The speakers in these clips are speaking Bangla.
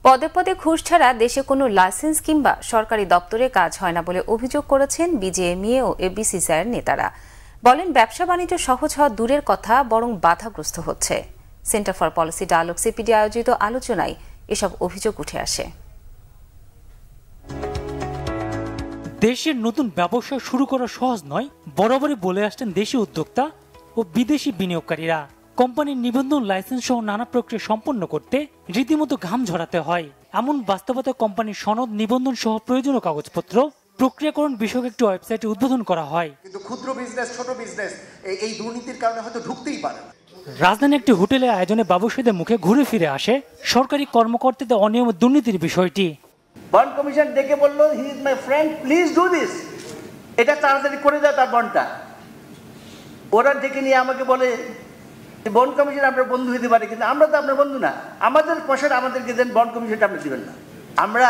পদে পদে ঘুষ ছাড়া দেশে কোনো লাইসেন্স কিংবা সরকারি দপ্তরে কাজ হয় না বলে অভিযোগ করেছেন বিজিএমইএ ও এফবিসিসিআইয়ের নেতারা। বলেন, ব্যবসা বাণিজ্য সহজ হওয়া দূরের কথা, বরং বাধাগ্রস্ত হচ্ছে। Centre for Policy Dialogue CPD আয়োজিত আলোচনায় এসব অভিযোগ উঠে আসে। দেশের নতুন ব্যবসা শুরু করা সহজ নয় বরাবরই বলে আসছেন দেশি উদ্যোক্তা ও বিদেশি বিনিয়োগকারীরা। কোম্পানির নিবন্ধন, লাইসেন্স সহ নানা প্রক্রিয়া সম্পন্ন করতে রীতিমতো ঘাম ঝরাতে হয়। এমন বাস্তবতা কোম্পানির সনদ, নিবন্ধন সহ প্রয়োজনীয় কাগজপত্র প্রক্রিয়াকরণ বিষয়ক একটি ওয়েবসাইটে উদ্বোধন করা হয়। কিন্তু ক্ষুদ্র বিজনেস, ছোট বিজনেস এই দুর্নীতির কারণে হয়তো ঢুকতেই পারে। রাজধানী একটি হোটেলে আয়োজনে ব্যবসায়ীদের মুখে ঘুরে ফিরে আসে সরকারি কর্মকর্তাদের অনিয়ম, দুর্নীতির বিষয়টি। বন্ড কমিশন ডেকে বললো, he is my friend, please do this, এটা তাড়াতাড়ি করে দেয় তার বন্ডটা। ওরা ডেকে নিয়ে আমাকে বলে, বন্ড কমিশন আপনার বন্ধু হতে পারে, কিন্তু আমরা তো আপনার বন্ধু না, আমাদের পয়সাটা আমাদেরকে দেন, বন্ড কমিশনটা আপনি দেবেন না। আমরা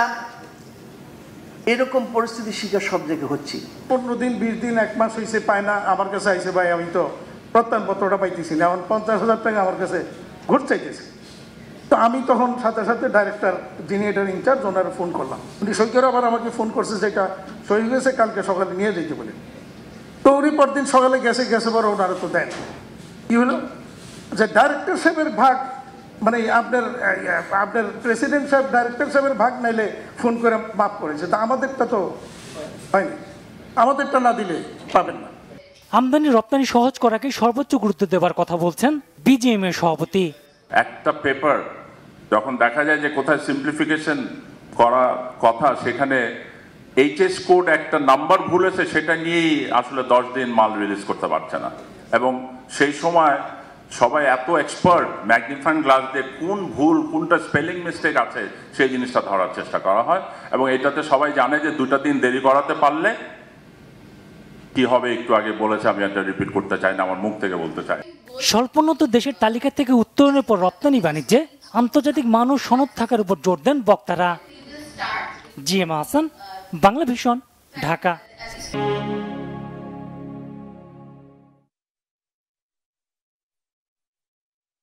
এরকম পরিস্থিতির শিকার সব জায়গায় হচ্ছি। 15 দিন 20 দিন 1 মাস হয়েছে পায় না, আমার কাছে আইসে, ভাই আমি তো প্রত্যয়নপত্রটা পাইতেছি না, এখন 50,000 টাকা আমার কাছে ঘুষ চাইতেছে। তো আমি তখন সাথে সাথে ডাইরেক্টর, যিনি এটার ইনচার্জ, ওনার ফোন করলাম। উনি সই করে আবার আমাকে ফোন করছে যে এটা সই হয়েছে, কালকে সকালে নিয়ে যেতে বলে। তো উনি পরদিন সকালে গেছে পর ওনারা তো দেন। কি হলো যে ডাইরেক্টর সাহেবের ভাগ, মানে আপনার প্রেসিডেন্ট সাহেব ডাইরেক্টর সাহেবের ভাগ নাইলে ফোন করে মাফ করেছে, তা আমাদেরটা তো হয়নি, আমাদেরটা না দিলে পাবেন না। আমদানি রপ্তানি সহজ করাকে সর্বোচ্চ গুরুত্ব দেওয়ার কথা বলছেন বিজিএমইএ সভাপতি। একটা পেপার যখন দেখা যায় যে কোথায় সিম্পলিফিকেশন করা কথা, সেখানে এইচএস কোড একটা নাম্বার ভুলেছে, সেটা নিয়েই আসলে 10 দিন মাল রিলিজ করতে পারছে না। এবং সেই সময় সবাই এত এক্সপার্ট, ম্যাগনিফাইং গ্লাস দিয়ে কোন ভুল, কোনটা স্পেলিং মিস্টেক আছে সেই জিনিসটা ধরার চেষ্টা করা হয়। এবং এটাতে সবাই জানে যে 2টা দিন দেরি করাতে পারলে কি হবে, একটু আগে বলেছে, আমি একটা রিপিট করতে চাই না, আমার মুখ থেকে বলতে চাই। স্বল্পোন্নত দেশের তালিকা থেকে উত্তরণের পর রপ্তানি বাণিজ্যে আন্তর্জাতিক মান ও সনদ থাকার উপর জোর দেন বক্তারা। GM Hasan, Bangla Vision, Dhaka.